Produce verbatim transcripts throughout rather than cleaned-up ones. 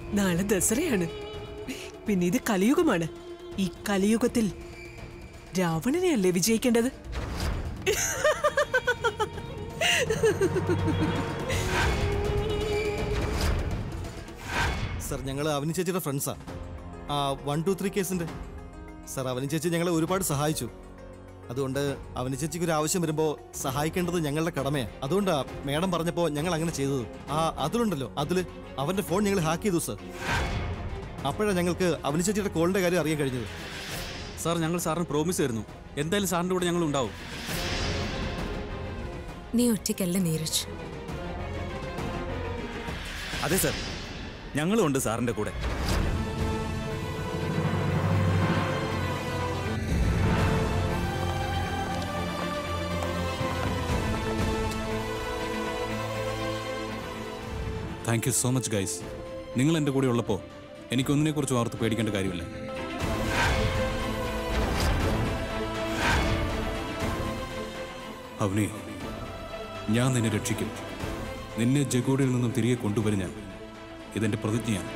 നാളെ ദസറയാണ്. പിന്നെ ഇത് കലിയുഗമാണ്. ഈ കലിയുഗത്തിൽ രാവണനെയല്ലേ വിജയിക്കേണ്ടത്? സർ, ഞങ്ങൾ അവനി ചേച്ചിയുടെ ഫ്രണ്ട്സാ. ആ വൺ ടു ത്രീ കേസിന്റെ സർ, അവനി ചേച്ചി ഞങ്ങളെ ഒരുപാട് സഹായിച്ചു. അതുകൊണ്ട് അവനി ചേച്ചിക്ക് ഒരു ആവശ്യം വരുമ്പോൾ സഹായിക്കേണ്ടത് ഞങ്ങളുടെ കടമയാണ്. അതുകൊണ്ടാ മേഡം പറഞ്ഞപ്പോൾ ഞങ്ങൾ അങ്ങനെ ചെയ്തത്. ആ അതിലുണ്ടല്ലോ, അതിൽ അവന്റെ ഫോൺ ഞങ്ങൾ ഹാക്ക് ചെയ്തു സർ. അപ്പോഴാണ് ഞങ്ങൾക്ക് അവനി ചേച്ചിയുടെ കോളിന്റെ കാര്യം അറിയാൻ കഴിഞ്ഞത്. സാർ, ഞങ്ങൾ സാറിന് പ്രോമിസ് തരുന്നു, എന്തായാലും സാറിന്റെ കൂടെ ഞങ്ങൾ ഉണ്ടാവും. നീ ഒറ്റയ്ക്കല്ല നീരജ്. അതെ സർ, ഞങ്ങളും ഉണ്ട് സാറിന്റെ കൂടെ. Thank you so much guys. നിങ്ങൾ എൻ്റെ കൂടെ ഉള്ളപ്പോൾ എനിക്കൊന്നിനെക്കുറിച്ച് ഓർത്ത് പേടിക്കേണ്ട കാര്യമില്ല. അവനെ, ഞാൻ നിന്നെ രക്ഷിക്കും. നിന്നെ ജഗോഡിൽ നിന്നും തിരികെ കൊണ്ടുവരും ഞാൻ. ഇതെന്റെ പ്രതിജ്ഞയാണ്.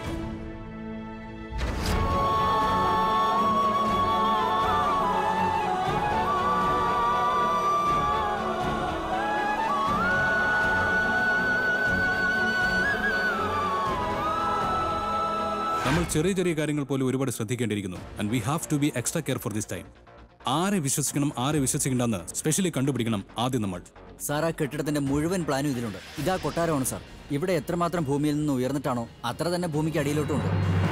നമ്മൾ ചെറിയ ചെറിയ കാര്യങ്ങൾ പോലും ഒരുപാട് ശ്രദ്ധിക്കേണ്ടിയിരിക്കുന്നു. And we have to be extra care for this time. ആരെ വിശ്വസിക്കണം, ആരെ വിശ്വസിക്കണ്ടെന്ന് സ്പെഷ്യലി കണ്ടുപിടിക്കണം ആദ്യം നമ്മൾ. സാർ, ആ കെട്ടിടത്തിന്റെ മുഴുവൻ പ്ലാനും ഇതിലുണ്ട്. ഇതാ കൊട്ടാരമാണ് സാർ. ഇവിടെ എത്രമാത്രം ഭൂമിയിൽ നിന്ന് ഉയർന്നിട്ടാണോ അത്ര തന്നെ ഭൂമിക്ക് അടിയിലോട്ടുമുണ്ട്.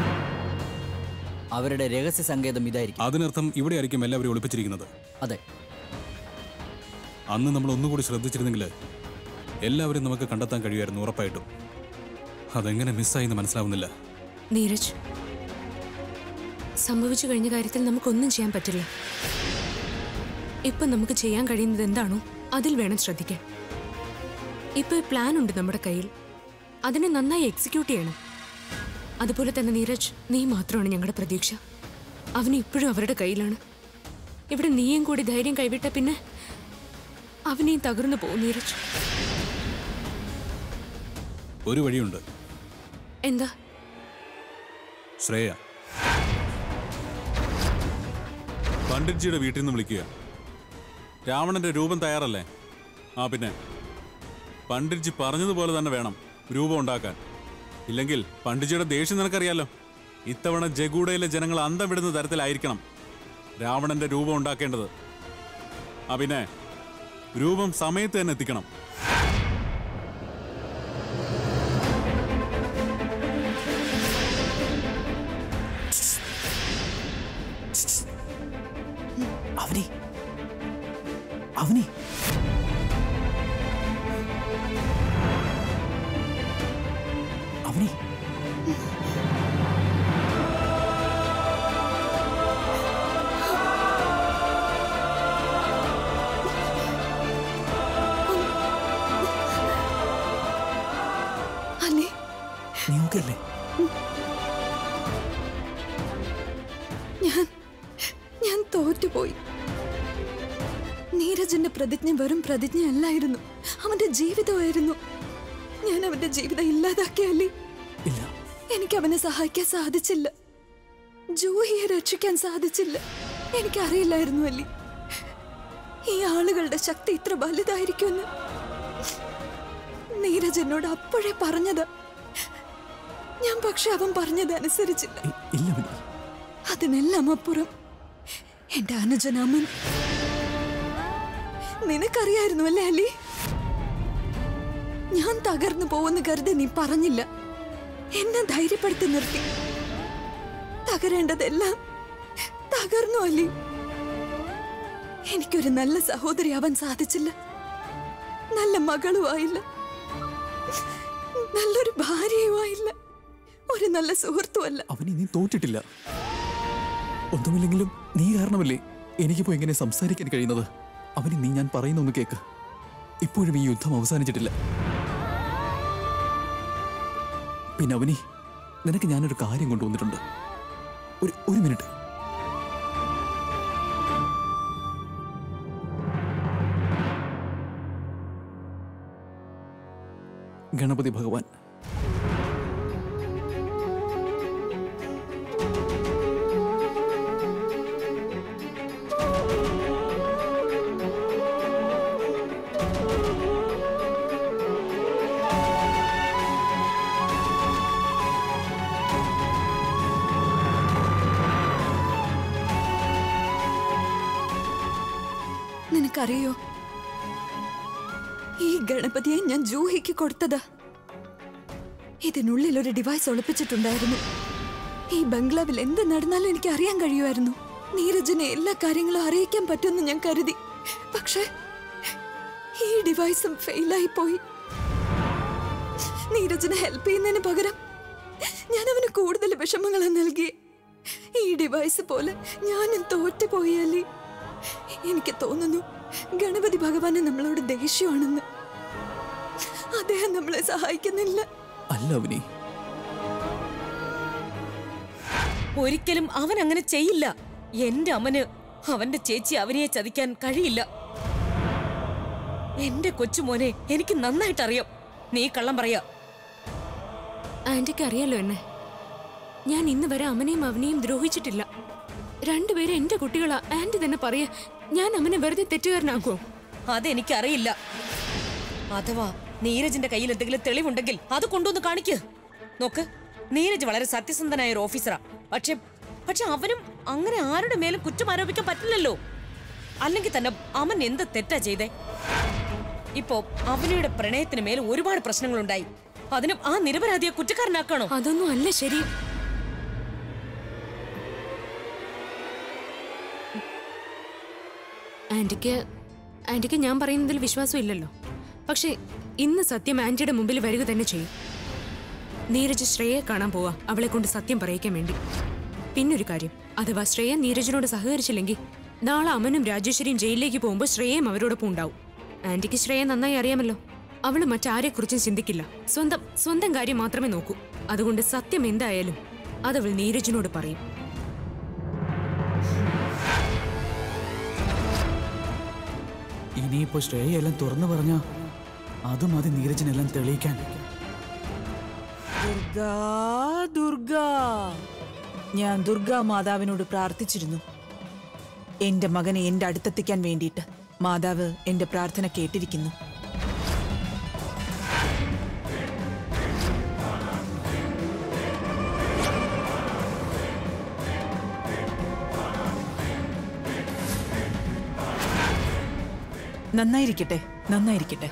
അവരുടെ രഹസ്യ സങ്കേതം ഇതായിരിക്കും. അതിനർത്ഥം ഇവിടെ ആയിരിക്കും എല്ലാവരും ഒളിപ്പിച്ചിരിക്കുന്നത്. അതെ. അന്ന് നമ്മൾ ഒന്നുകൂടി ശ്രദ്ധിച്ചിരുന്നെങ്കിൽ എല്ലാവരും നമുക്ക് കണ്ടെത്താൻ കഴിയുമായിരുന്നു, ഉറപ്പായിട്ടും. അതെങ്ങനെ മിസ്സായിന്ന് മനസ്സിലാവുന്നില്ല. നീരജ്, സംഭവിച്ചു കഴിഞ്ഞ കാര്യത്തിൽ നമുക്കൊന്നും ചെയ്യാൻ പറ്റില്ല. ഇപ്പൊ നമുക്ക് ചെയ്യാൻ കഴിയുന്നത് എന്താണോ അതിൽ വേണം ശ്രദ്ധിക്കാൻ. ഇപ്പൊ പ്ലാൻ ഉണ്ട് നമ്മുടെ കയ്യിൽ, അതിനെ നന്നായി എക്സിക്യൂട്ട് ചെയ്യണം. അതുപോലെ തന്നെ നീരജ്, നീ മാത്രമാണ് ഞങ്ങളുടെ പ്രതീക്ഷ. അവന് ഇപ്പോഴും അവരുടെ കയ്യിലാണ്. ഇവിടെ നീയും കൂടി ധൈര്യം കൈവിട്ട പിന്നെ അവനെയും തകർന്നു പോകും നീരജ്. ഒരു വഴിയുണ്ട്. എന്താ? ശ്രേയ, പണ്ഡിറ്റ്ജിയുടെ വീട്ടിൽ നിന്ന് വിളിക്കുക. രാവണന്റെ രൂപം തയ്യാറല്ലേ? ആ പിന്നെ പണ്ഡിറ്റ്ജി പറഞ്ഞതുപോലെ തന്നെ വേണം രൂപം ഉണ്ടാക്കാൻ. ഇല്ലെങ്കിൽ പണ്ഡിറ്റ്ജിയുടെ ദേഷ്യം നിനക്കറിയാലോ. ഇത്തവണ ജഗൂഡയിലെ ജനങ്ങൾ അന്തം വിടുന്ന തരത്തിലായിരിക്കണം രാവണന്റെ രൂപം ഉണ്ടാക്കേണ്ടത്. ആ പിന്നെ രൂപം സമയത്ത് തന്നെ എത്തിക്കണം. അവനി അവനി അവനി അല്ലേ? നീ ഓക്കല്ലേ? ഞാൻ ഞാൻ തോറ്റുപോയി. നീരജിന്റെ പ്രതിജ്ഞ വെറും പ്രതിജ്ഞയല്ലായിരുന്നു, അവന്റെ ജീവിതമായിരുന്നു. ഞാൻ അവന്റെ ജീവിതം ഇല്ലാതാക്കിയല്ലേ? ഇല്ല, എനിക്ക് അവനെ സഹായിക്കാൻ സാധിച്ചില്ല. ജൂഹിയെ രക്ഷിക്കാൻ സാധിച്ചില്ല. എനിക്കറിയില്ലായിരുന്നു അല്ലേ ഈ ആളുകളുടെ ശക്തി ഇത്ര വലുതായിരിക്കുമെന്ന്. നീരജ് എന്നോട് അപ്പോഴേ പറഞ്ഞത്. ഞാൻ പക്ഷെ അവൻ പറഞ്ഞത് അനുസരിച്ചില്ല. അതിനെല്ലാം അപ്പുറം എന്റെ അനുജനാമൻ. നിനക്കറിയായിരുന്നു അല്ലേ അലി? ഞാൻ തകർന്നു പോവെന്ന് കരുതി നീ പറഞ്ഞില്ല, എന്നെ ധൈര്യപ്പെടുത്തി നിർത്തി. തകരേണ്ടതെല്ലാം തകർന്നു അലി. എനിക്കൊരു നല്ല സഹോദരിയാവാൻ സാധിച്ചില്ല, നല്ല മകളുമായില്ല, നല്ലൊരു ഭാര്യയുമായില്ല, ഒരു നല്ല സുഹൃത്തുമല്ല. അവനെ നീ തോറ്റിട്ടില്ല. ഒന്നുമില്ലെങ്കിലും നീ കാരണമല്ലേ എനിക്കിപ്പോ എങ്ങനെ സംസാരിക്കാൻ കഴിയുന്നത്. അവന് നീ ഞാൻ പറയുന്നൊന്ന് കേക്ക്. ഇപ്പോഴും ഈ യുദ്ധം അവസാനിച്ചിട്ടില്ല. പിന്നെ അവനി, നിനക്ക് ഞാനൊരു കാര്യം കൊണ്ടുവന്നിട്ടുണ്ട്. ഒരു ഒരു മിനിറ്റ്. ഗണപതി ഭഗവാൻ, നിങ്ങൾക്കറിയോ? ഈ ഗണപതിയെ ഞാൻ ജൂഹിക്ക് കൊടുത്തതാ. ഇതിനുള്ളിൽ ഒരു ഡിവൈസ് ഒളിപ്പിച്ചിട്ടുണ്ടായിരുന്നു. ഈ ബംഗ്ലാവിൽ എന്ത് നടന്നാലും എനിക്ക് അറിയാൻ കഴിയുമായിരുന്നു. നീരജിനെ എല്ലാ കാര്യങ്ങളും അറിയിക്കാൻ പറ്റുമെന്ന് ഞാൻ കരുതി. പക്ഷേ ഈ ഡിവൈസും ഫെയിലായി പോയി. നീരജിനെ ഹെൽപ്പ് ചെയ്യുന്നതിന് പകരം ഞാൻ അവന് കൂടുതൽ വിഷമങ്ങൾ നൽകി. ഈ ഡിവൈസ് പോലെ ഞാനും തോറ്റുപോയല്ലേ. എനിക്ക് തോന്നുന്നു ഗണപതി ഭഗവാന് നമ്മളോട് ദേഷ്യമാണെന്ന്. അദ്ദേഹം നമ്മളെ സഹായിക്കുന്നില്ല. അല്ല അവനി, ഒരിക്കലും അവൻ അങ്ങനെ ചെയ്യില്ല. എന്റെ അമ്മന് അവന്റെ ചേച്ചി അവനെ ചതിക്കാൻ കഴിയില്ല. എന്റെ കൊച്ചുമോനെ എനിക്ക് നന്നായിട്ട് അറിയാം. നീ കള്ളം പറയാ. ആന്റിക്ക് അറിയാലോ എന്നെ. ഞാൻ ഇന്ന് വരെ അമ്മനെയും അവനെയും ദ്രോഹിച്ചിട്ടില്ല. രണ്ടുപേരും എന്റെ കുട്ടികളാ. ആന്റി തന്നെ പറയാ, ഞാൻ അമ്മനെ വെറുതെ തെറ്റുകാരനാക്കുമോ? അതെനിക്കറിയില്ല. അഥവാ നീരജിന്റെ കയ്യിൽ എന്തെങ്കിലും തെളിവുണ്ടെങ്കിൽ അത് കൊണ്ടുവന്ന് കാണിക്ക്. നോക്ക്, നീരജ് വളരെ സത്യസന്ധനായ ഒരു ഓഫീസറാ. പക്ഷെ പക്ഷെ അവനും അങ്ങനെ ആരുടെ മേലും കുറ്റം ആരോപിക്കാൻ പറ്റില്ലല്ലോ. അല്ലെങ്കിൽ തന്നെ അവൻ എന്ത് തെറ്റാ ചെയ്തേ? ഇപ്പോ അവനിയുടെ പ്രണയത്തിന് മേൽ ഒരുപാട് പ്രശ്നങ്ങളുണ്ടായി. അതിനും ആ നിരപരാധിയെ കുറ്റക്കാരനാക്കണോ? അതൊന്നും അല്ല ശരി. ആന്റിക്ക് ആന്റിക്ക് ഞാൻ പറയുന്നതിൽ വിശ്വാസം ഇല്ലല്ലോ. പക്ഷേ ഇന്ന് സത്യം ആന്റിയുടെ മുമ്പിൽ വരിക തന്നെ ചെയ്യും. നീരജ് ശ്രേയയെ കാണാൻ പോവാ, അവളെ കൊണ്ട് സത്യം പറയിക്കാൻ വേണ്ടി. പിന്നൊരു കാര്യം, അഥവാ ശ്രേയ നീരജിനോട് സഹകരിച്ചില്ലെങ്കിൽ നാളെ അമനും രാജേശ്വരിയും ജയിലിലേക്ക് പോകുമ്പോൾ ശ്രേയയും അവരോടൊപ്പം ഉണ്ടാവും. ആന്റിക്ക് ശ്രേയ നന്നായി അറിയാമല്ലോ. അവള് മറ്റാരെക്കുറിച്ചും ചിന്തിക്കില്ല. സ്വന്തം സ്വന്തം കാര്യം മാത്രമേ നോക്കൂ. അതുകൊണ്ട് സത്യം എന്തായാലും അതവൾ നീരജിനോട് പറയും. ഇനിയിപ്പോ ശ്രേയെല്ലാം തുറന്നു പറഞ്ഞ അതും അത് നീരജിനെല്ലാം തെളിയിക്കാൻ. ദുർഗാ ദുർഗാ, ഞാൻ ദുർഗാ മാതാവിനോട് പ്രാർത്ഥിച്ചിരുന്നു എന്റെ മകനെ എന്റെ അടുത്തെത്തിക്കാൻ വേണ്ടിയിട്ട്. മാതാവ് എന്റെ പ്രാർത്ഥന കേട്ടിരിക്കുന്നു. നന്നായിരിക്കട്ടെ, നന്നായിരിക്കട്ടെ.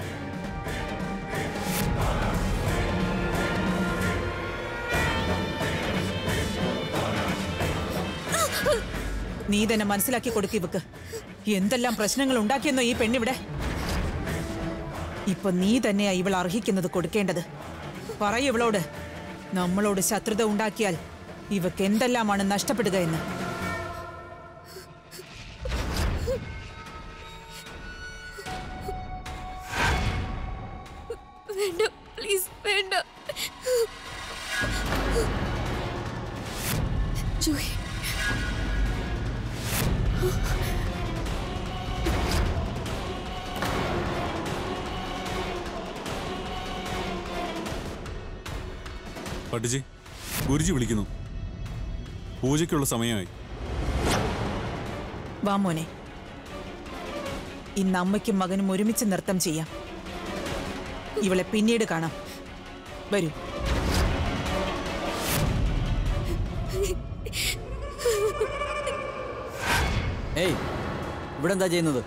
നീ തന്നെ മനസ്സിലാക്കി കൊടുക്കി ഇവക്ക്. എന്തെല്ലാം പ്രശ്നങ്ങൾ ഉണ്ടാക്കിയെന്നോ ഈ പെണ്ണിവിടെ. ഇപ്പൊ നീ തന്നെയാ ഇവൾ അർഹിക്കുന്നത് കൊടുക്കേണ്ടത്. പറയ ഇവളോട്, നമ്മളോട് ശത്രുത ഉണ്ടാക്കിയാൽ ഇവക്ക് എന്തെല്ലാമാണ് നഷ്ടപ്പെടുക എന്ന്. വേണ്ട, പ്ലീസ് വേണ്ട. ജൂഹി, പട്ടിജി, ഗുരുജി വിളിക്കുന്നു. പൂജയ്ക്കുള്ള സമയമായി. വാ മോനെ, ഇന്ന് അമ്മയ്ക്കും മകനും ഒരുമിച്ച് നൃത്തം ചെയ്യാം. ഇവളെ പിന്നീട് കാണാം. വരൂ. ഏയ്, ഇവിടെ എന്താ ചെയ്യുന്നത്?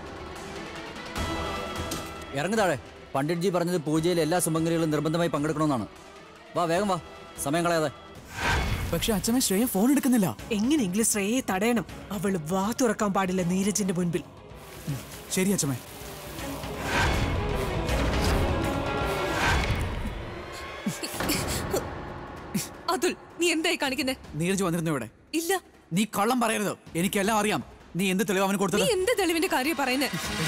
ഇറങ്ങു താഴെ. പണ്ഡിറ്റ്ജി പറഞ്ഞത് പൂജയിൽ എല്ലാ സുമംഗലികളും നിർബന്ധമായി പങ്കെടുക്കണമെന്നാണ്. വാ, വേഗം വാ, സമയം കളയാതെ. പക്ഷെ അച്ഛമ്മ ശ്രേയ ഫോൺ എടുക്കുന്നില്ല. എങ്ങനെയെങ്കിലും ശ്രേയയെ തടയണം. അവള് വാ തുറക്കാൻ പാടില്ല നീരജിന്റെ മുൻപിൽ. ശരി അച്ഛമ്മ. അതുൽ, നീ എന്തായി കാണിക്കുന്നേ? നീരജ് വന്നിരുന്നു ഇവിടെ. ഇല്ല. നീ കള്ളം പറയരുത്. എനിക്കെല്ലാം അറിയാം. നീ എന്ത് തെളിവ് അവന് കൊടുത്തത്? നീ എന്ത് തെളിവിന്റെ കാര്യം പറയുന്നേ?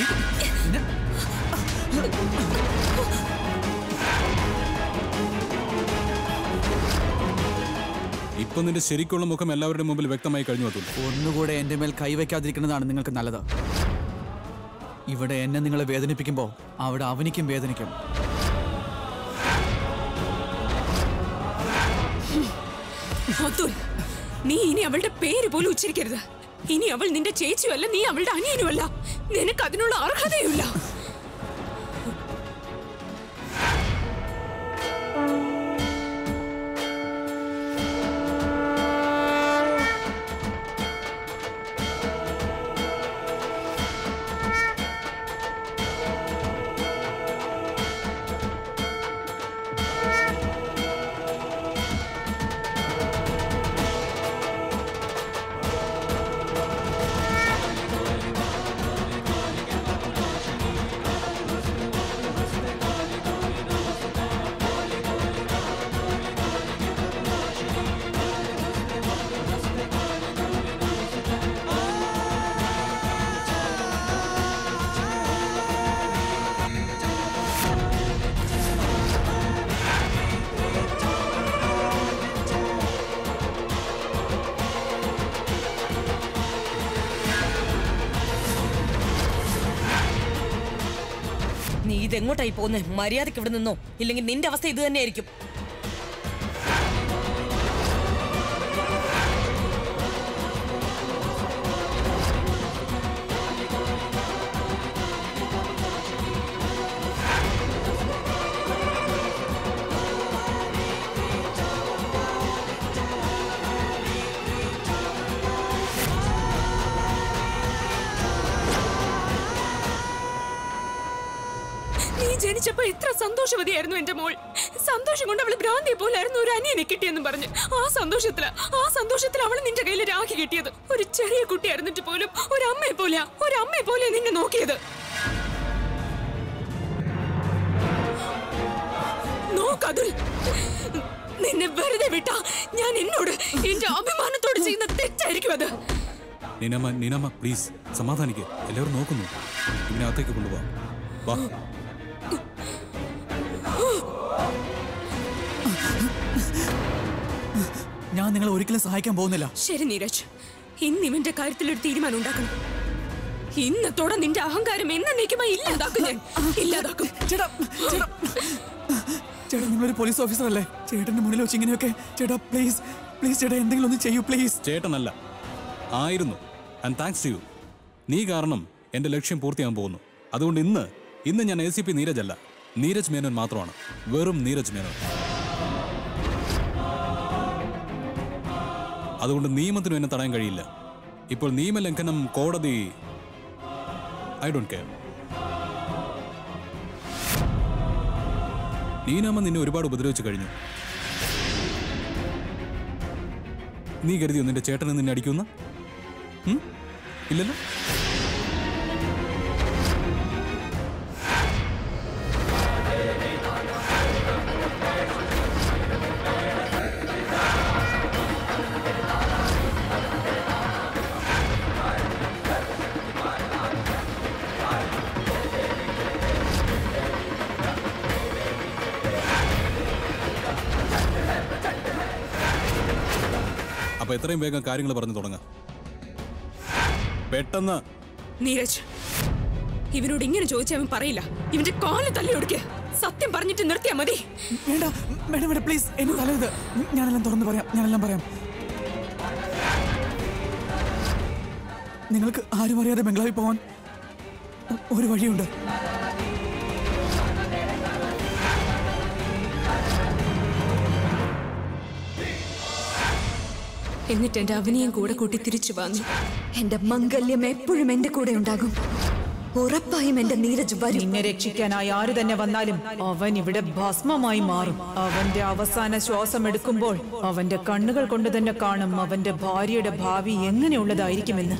ഇപ്പൊ നിന്റെ ശരിക്കുള്ള മുഖം എല്ലാവരുടെ മുമ്പിൽ വ്യക്തമായി കഴിഞ്ഞു. അതുൽ, ഒന്നുകൂടെ എന്റെ മേൽ കൈവയ്ക്കാതിരിക്കുന്നതാണ് നിങ്ങൾക്ക് നല്ലത്. ഇവിടെ എന്നെ നിങ്ങൾ വേദനിപ്പിക്കുമ്പോ അവിടെ അവനിക്കും വേദനിക്കും. അതുൽ, നീ ഇനി അവളുടെ പേര് പോലും ഉച്ചരിക്കരുത്. ഇനി അവൾ നിന്റെ ചേച്ചിയുമല്ല, നീ അവളുടെ അനിയനുമല്ല. നിനക്ക് അതിനുള്ള അർഹതയുമില്ല. ഇതെങ്ങോട്ടായി പോകുന്നേ? മര്യാദയ്ക്ക് ഇവിടെ നിന്നോ, ഇല്ലെങ്കിൽ നിന്റെ അവസ്ഥ ഇത് തന്നെയായിരിക്കും. ജനിച്ചപ്പോ ഇത്ര സന്തോഷവതിയായിരുന്നു എന്റെ മോൾ. സന്തോഷം കൊണ്ട് അവള് ഭ്രാന്തിയെ പോലായിരുന്നു ഒരു അനിയനെ കിട്ടിയെന്ന് പറഞ്ഞു. ആ സന്തോഷത്തില് ആ സന്തോഷത്തിൽ അവള് നിന്റെ കയ്യിൽ രാഖി കിട്ടിയത്. ഒരു ചെറിയ കുട്ടിയായിരുന്നിട്ട് പോലും ഒരു അമ്മയെ പോലെയാ ഒരു അമ്മയെ പോലെ നിന്നെ നോക്കിയത്. നോക്കതിൽ നിന്നെ വെറുതെ വിട്ടാ ഞാൻ എന്നോട് എന്റെ അഭിമാനത്തോട് ചെയ്യുന്ന തെറ്റായിരിക്കും അത്. നീനമ്മ നീനമ്മ പ്ലീസ് സമാധാനിക്ക്. എല്ലാവരും നോക്കുന്നു. ഇവനെ അകത്തേക്ക് കൊണ്ടുപോവാ. വാ. ഞാൻ നിങ്ങളെ ഒരിക്കലും സഹായിക്കാൻ പോകുന്നില്ല. ശരി നീരജ്, ഇന്ന് ഇവന്റെ കാര്യത്തിൽ ഒരു തീരുമാനം ഉണ്ടാക്കണം. ഇന്നത്തോടെ നിന്റെ അഹങ്കാരം എന്നേക്കുമായി ഇല്ലാതാക്കും. ഞാൻ ഇല്ലാതാക്കും. ചേട്ടാ ചേട്ടാ ചേട്ടാ നിങ്ങളൊരു പോലീസ് ഓഫീസർ അല്ലേ? ചേട്ടന്റെ മുന്നിൽ വെച്ച് ഇങ്ങനെയൊക്കെ ചേട്ടാ പ്ലീസ് പ്ലീസ് ചേട്ടാ എന്തെങ്കിലും ഒന്ന് ചെയ്യൂ പ്ലീസ്. ചേട്ടനല്ല ആയിരുന്നു. And thanks to you. നീ കാരണം എന്റെ ലക്ഷ്യം പൂർത്തിയാകാൻ പോകുന്നു. അതുകൊണ്ട് ഇന്ന് ഇന്ന് ഞാൻ എ സി പി നീരജ് അല്ല, നീരജ് മേനോൻ മാത്രമാണ്. വെറും നീരജ് മേനോൻ. അതുകൊണ്ട് നിയമത്തിനും എന്നെ തടയാൻ കഴിയില്ല. ഇപ്പോൾ നിയമലംഘനം കോടതി ഐ ഡോണ്ട് കെയർ. നീനാമ നിന്നെ ഒരുപാട് ഉപദ്രവിച്ചു കഴിഞ്ഞു. നീ കരുതിയോ നിന്റെ ചേട്ടനെ നിന്നെ അടിക്കുന്ന? ഇല്ലല്ലോ. അപ്പൊ എത്രയും വേഗം കാര്യങ്ങൾ പറഞ്ഞു തുടങ്ങാം. പെട്ടെന്ന്. നീരജ്, ഇവനോട് ഇങ്ങനെ ചോദിച്ചാൽ അവൻ പറയില്ല. ഇവന്റെ കാല് തല്ലി ഒടുക്കുക. സത്യം പറഞ്ഞിട്ട് നിർത്തിയാ മതി. വേണ്ട വേണ്ട വേണ്ട പ്ലീസ് എന്നെ തലയത്. ഞാനെല്ലാം തുറന്നു പറയാം. ഞാനെല്ലാം പറയാം. നിങ്ങൾക്ക് ആരും അറിയാതെ ബംഗ്ലാവിൽ പോവാൻ ഒരു വഴിയുണ്ട്. എന്നിട്ട് എന്റെ അവനെയും കൂടെ കൂട്ടി തിരിച്ചു വന്നു. എന്റെ മംഗല്യം എപ്പോഴും എന്റെ കൂടെ ഉണ്ടാകും. ഉറപ്പായും എന്റെ നീരജ് വരും. നിന്നെ രക്ഷിക്കാനായി ആര് തന്നെ വന്നാലും അവൻ ഇവിടെ ഭസ്മമായി മാറും. അവന്റെ അവസാന ശ്വാസം എടുക്കുമ്പോൾ അവന്റെ കണ്ണുകൾ കൊണ്ട് തന്നെ കാണും അവന്റെ ഭാര്യയുടെ ഭാവി എങ്ങനെയുള്ളതായിരിക്കുമെന്ന്.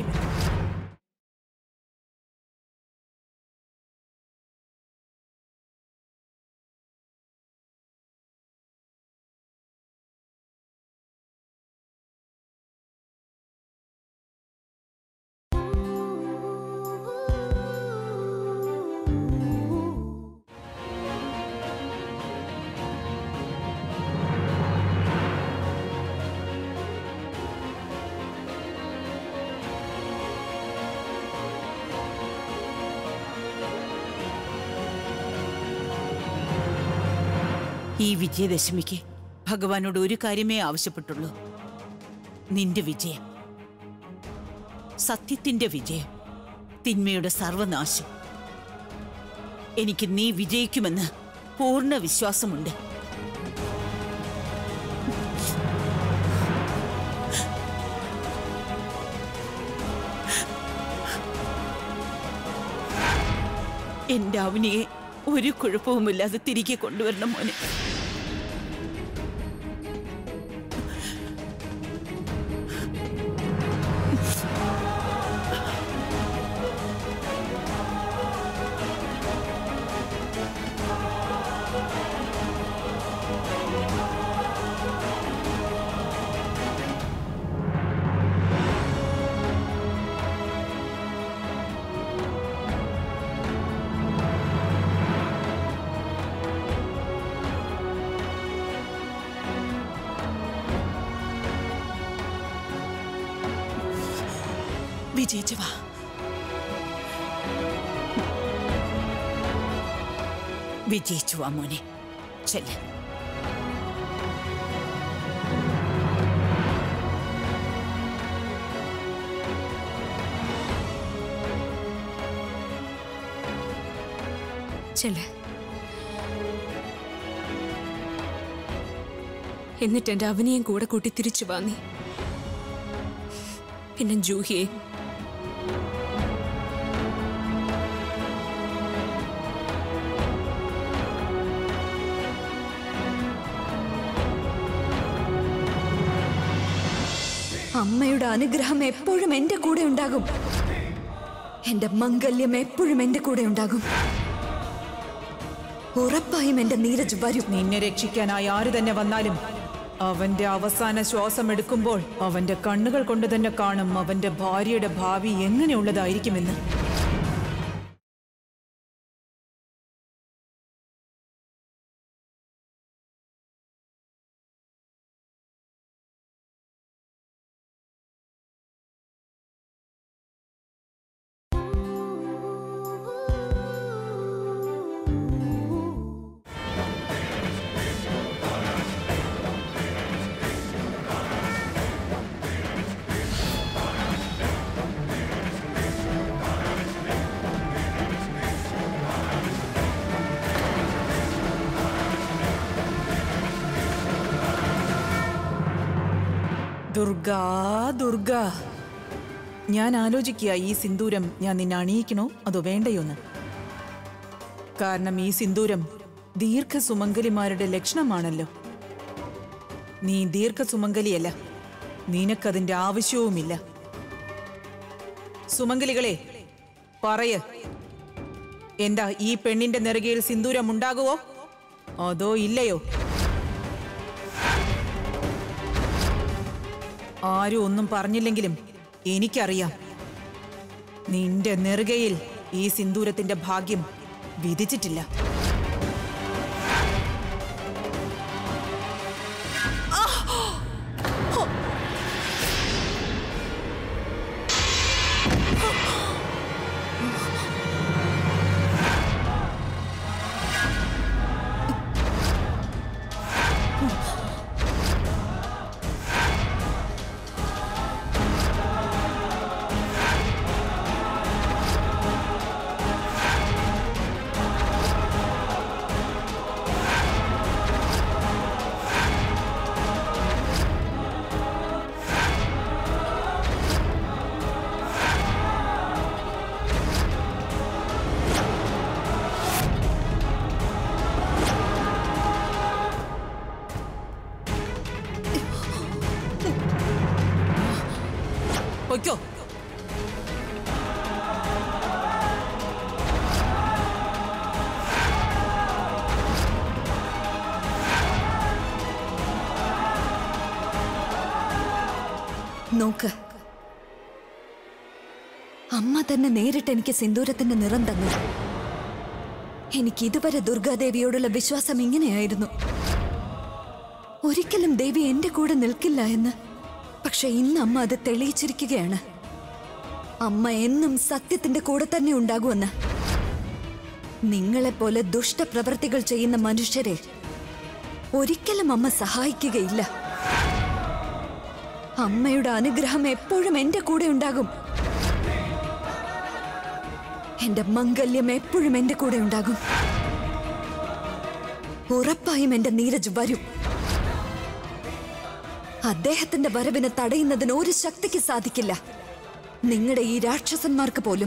ഈ വിജയദശമിക്ക് ഭഗവാനോട് ഒരു കാര്യമേ ആവശ്യപ്പെട്ടുള്ളൂ. നിന്റെ വിജയം, സത്യത്തിന്റെ വിജയം, തിന്മയുടെ സർവനാശം. എനിക്ക് നീ വിജയിക്കുമെന്ന് പൂർണ്ണ വിശ്വാസമുണ്ട്. എന്റെ അവനിയെ ഒരു കുഴപ്പവുമില്ലാതെ തിരികെ കൊണ്ടുവരണം മോനെ. വിജയിച്ചു വാ. വിജയിച്ചു വാ മോനെ, ചെല്ല്. ചെല്ല്. എന്നിട്ട് എന്റെ അവനെയും കൂടെ കൂട്ടി തിരിച്ചു വാങ്ങി. പിന്നെ ജൂഹിയെ. അമ്മയുടെ അനുഗ്രഹം എപ്പോഴും എന്റെ കൂടെ ഉണ്ടാകും. എന്റെ മംഗല്യം എപ്പോഴും എന്റെ കൂടെ ഉണ്ടാകും. ഉറപ്പായും എന്റെ നീരജ് വരും. നിന്നെ രക്ഷിക്കാനായി ആര് തന്നെ വന്നാലും അവന്റെ അവസാന ശ്വാസം എടുക്കുമ്പോൾ അവന്റെ കണ്ണുകൾ കൊണ്ട് തന്നെ കാണും അവന്റെ ഭാര്യയുടെ ഭാവി എങ്ങനെയുള്ളതായിരിക്കുമെന്ന്. ദുർഗാ ദുർഗാ, ഞാൻ ആലോചിക്കുക ഈ സിന്ദൂരം ഞാൻ നിന്നെ അണിയിക്കണോ അതോ വേണ്ടയോന്ന്. കാരണം ഈ സിന്ദൂരം ദീർഘസുമംഗലിമാരുടെ ലക്ഷണമാണല്ലോ. നീ ദീർഘസുമംഗലിയല്ല, നിനക്കതിന്റെ ആവശ്യവുമില്ല. സുമംഗലികളെ പറയ, എന്താ ഈ പെണ്ണിന്റെ നെറുകയിൽ സിന്ദൂരം ഉണ്ടാകുവോ അതോ ഇല്ലയോ? ആരും ഒന്നും പറഞ്ഞില്ലെങ്കിലും എനിക്കറിയാം, നിന്റെ നെറുകയിൽ ഈ സിന്ദൂരത്തിന്റെ ഭാഗ്യം വിധിച്ചിട്ടില്ല. പൊയ്ക്കോ. നോക്ക്, അമ്മ തന്നെ നേരിട്ട് എനിക്ക് സിന്ദൂരത്തിന്റെ നിറം തന്നു. എനിക്ക് ഇതുവരെ ദുർഗാദേവിയോടുള്ള വിശ്വാസം ഇങ്ങനെയായിരുന്നു, ഒരിക്കലും ദേവി എന്റെ കൂടെ നിൽക്കില്ല എന്ന്. പക്ഷെ ഇന്ന് അമ്മ അത് തെളിയിച്ചിരിക്കുകയാണ്. അമ്മ എന്നും സത്യത്തിന്റെ കൂടെ തന്നെ ഉണ്ടാകുമെന്ന്. നിങ്ങളെപ്പോലെ ദുഷ്ടപ്രവൃത്തികൾ ചെയ്യുന്ന മനുഷ്യരെ ഒരിക്കലും അമ്മ സഹായിക്കുകയില്ല. അമ്മയുടെ അനുഗ്രഹം എപ്പോഴും എന്റെ കൂടെ ഉണ്ടാകും. എന്റെ മംഗല്യം എപ്പോഴും എന്റെ കൂടെ ഉണ്ടാകും. ഉറപ്പായും എന്റെ നീരജ് വരും. അദ്ദേഹത്തിന്റെ വരവിനെ തടയുന്നതിന് ഒരു ശക്തിക്ക് സാധിക്കില്ല, നിങ്ങളുടെ ഈ രാക്ഷസന്മാർക്ക് പോലും.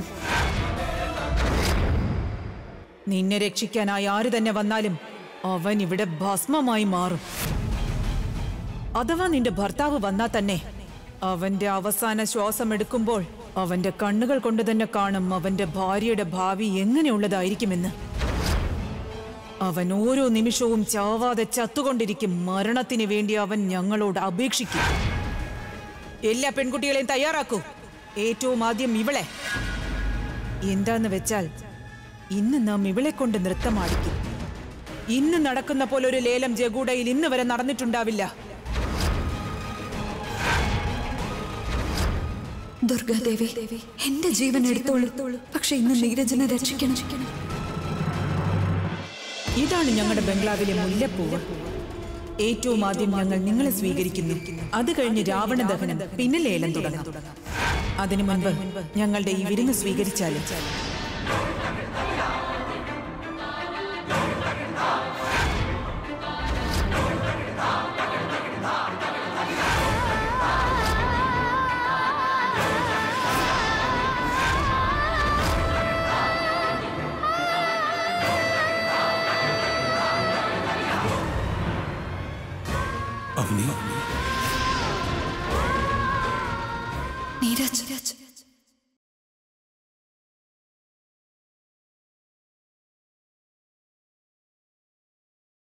നിന്നെ രക്ഷിക്കാനായി ആര് തന്നെ വന്നാലും അവൻ ഇവിടെ ഭസ്മമായി മാറും. അഥവാ നിന്റെ ഭർത്താവ് വന്നാൽ തന്നെ അവന്റെ അവസാന ശ്വാസം എടുക്കുമ്പോൾ അവന്റെ കണ്ണുകൾ കൊണ്ട് തന്നെ കാണും അവന്റെ ഭാര്യയുടെ ഭാവി എങ്ങനെയുള്ളതായിരിക്കുമെന്ന്. അവൻ ഓരോ നിമിഷവും ചാവാതെ ചത്തുകൊണ്ടിരിക്കും. മരണത്തിന് വേണ്ടി അവൻ ഞങ്ങളോട് അപേക്ഷിക്കും. എല്ലാ പെൺകുട്ടികളെയും തയ്യാറാക്കൂ. ഏറ്റവും ആദ്യം ഇവളെ. എന്താന്ന് വെച്ചാൽ ഇന്ന് നാം ഇവളെ കൊണ്ട് നൃത്തമാടിക്കും. ഇന്ന് നടക്കുന്ന പോലെ ഒരു ലേലം ജഗൂഡയിൽ ഇന്ന് വരെ നടന്നിട്ടുണ്ടാവില്ല. ദുർഗാദേവി, എന്റെ ജീവൻ എടുത്തോളൂ, പക്ഷെ ഇന്ന് നീരജിനെ രക്ഷിക്കണം. ഇതാണ് ഞങ്ങളുടെ ബംഗ്ലാവിലെ മുല്ലപ്പൂവ്. ഏറ്റവും ആദ്യം ഞങ്ങൾ നിങ്ങളെ സ്വീകരിക്കുന്നു. അത് കഴിഞ്ഞ് രാവണ ദഹനം, പിന്നെ ലേലം തുടങ്ങാം. അതിനു മുൻപ് ഞങ്ങളുടെ ഈ വിരുന്ന് സ്വീകരിച്ചാലും. നീരജ്